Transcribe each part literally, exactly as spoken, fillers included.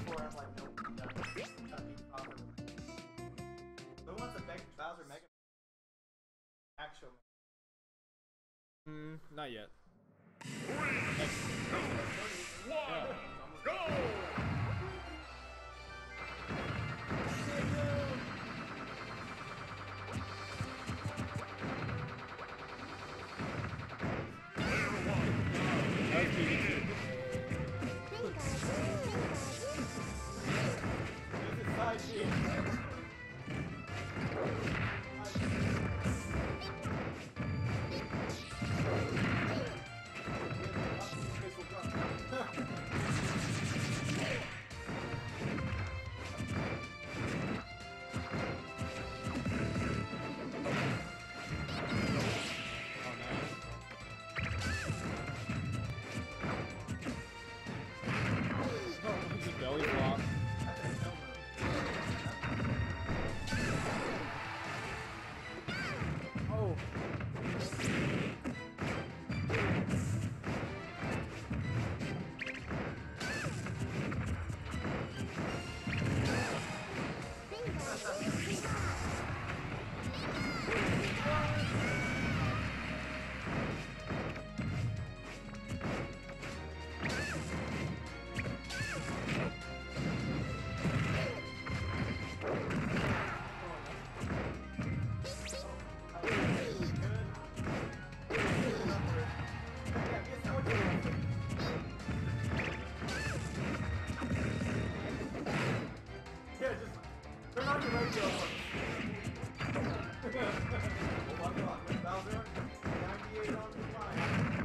before I'm like, nope, I'm done. Gotta beat Bowser. Who wants to beg Bowser Mega actual? Hmm, not yet. Three, two, one, go! Belly flop. Oh. Yeah, just turn on your radio. Welcome on, Miss Bowser. ninety-eight on the line.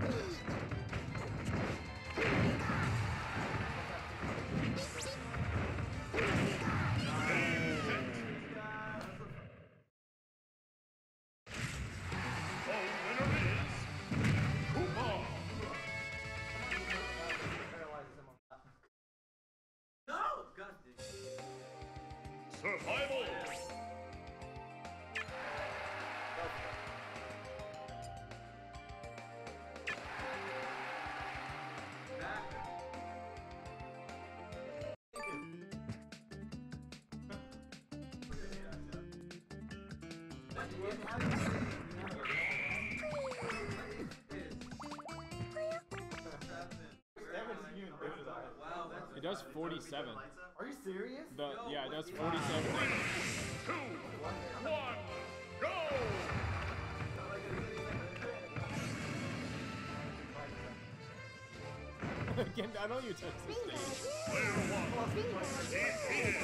The winner is Koopa. Paralyzes him on that. No! God, dude. Survival. It does forty-seven. Are you serious? The yeah, it does forty-seven. Two, one, go! Again, I know you touched the stage. Player one, defeated.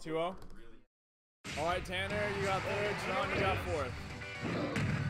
two oh. All right, Tanner, you got third. Sean, you got fourth.